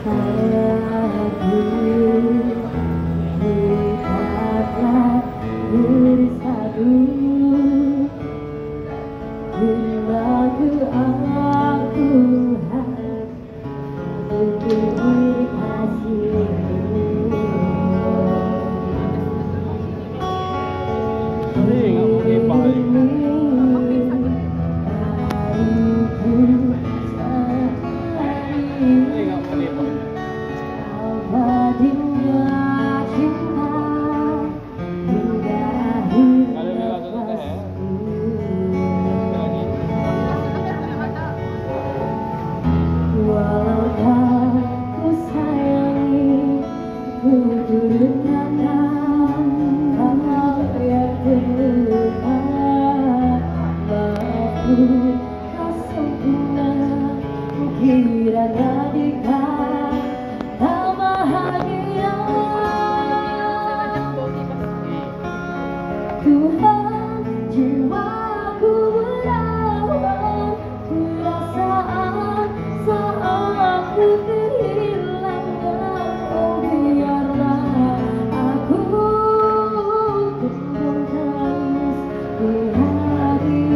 Tuhan, jiwaku merawat perasaan saat aku kehilangan. Oh biarlah aku menangis di hati.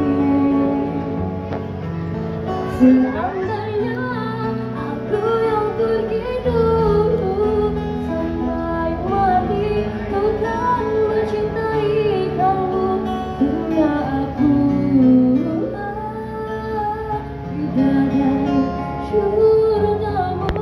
Seandainya aku yang pergi dulu sampai mati, kau kan mencintai kamu. Bila aku di dada surgamu.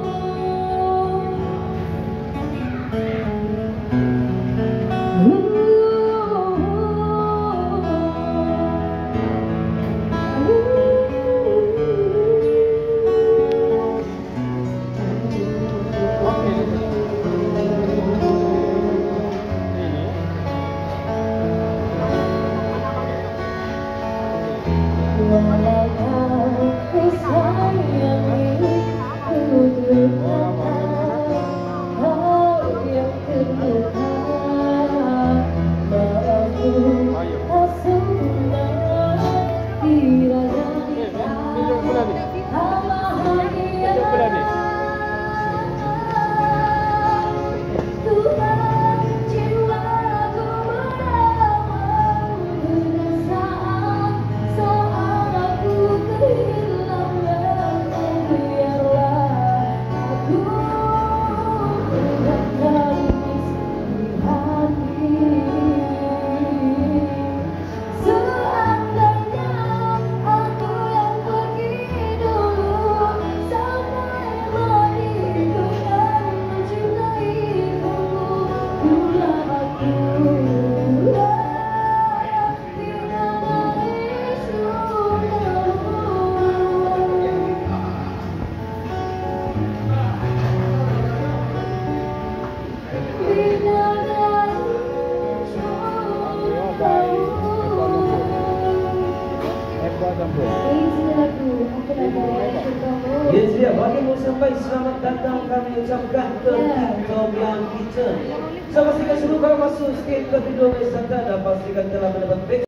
Walau kau sayangi, ku terkata kau yang terluka. Maafku tak sempurna, bila kita tak bahagia. Tuhan, jiwaku merawat perasaan saat aku kehilangan. Biarlah aku menangis di hati. Seandainya aku yang pergi dulu sampai mati, ku kan mencintai kamu. Bila aku tidak dari surgamu. Bila dari surgamu. Ya, siap. Bagi mau sampai selamat datang kami ucapkan ke TikTok yang kita. Saya pastikan seluruh kalau masuk skate ke video wisata dan pastikan telah mendapat